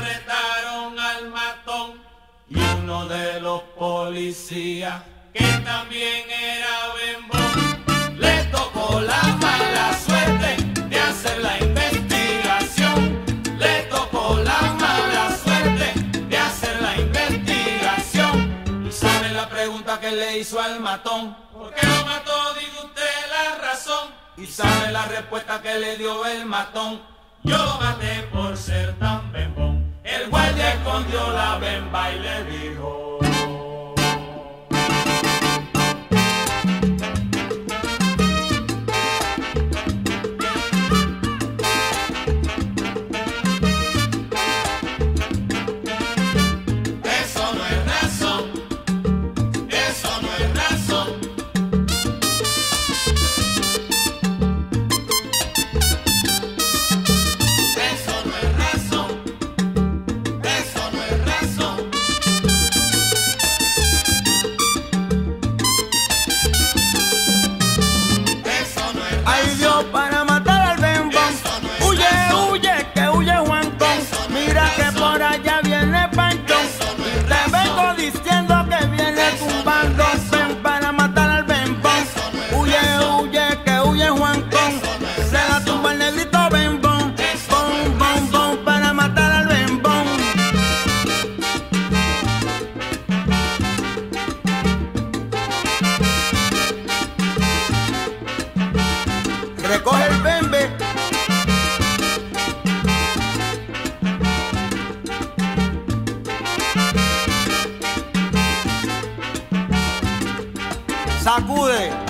arrestaron al matón y uno de los policías, que también era bembón, le tocó la mala suerte de hacer la investigación. Le tocó la mala suerte de hacer la investigación. ¿Y saben la pregunta que le hizo al matón? ¿Por qué lo mató? Diga usted la razón. ¿Y sabe la respuesta que le dio el matón? Yo lo maté por ser tan bembón. El guardia escondió la bemba y le dijo: eso no es razón, eso no es razón. Eso no es razón, eso no es razón. Eso no es Ay Dios, razón. para matar al bembón. Eso no es Huye, razón. huye, que huye Juancón. Eso no es Mira que razón. por allá viene Panchón. Eso no es Te razón. vengo diciendo que viene Eso no es tumbando. razón. Ven para matar al bembón. Eso no es Huye, razón. huye, que huye Juancón. Eso no es Se la razón. tumba el negrito bembón. Eso no es Bom, bom, razón. bom, para matar al bembón. Recoge el bembe. Sacude.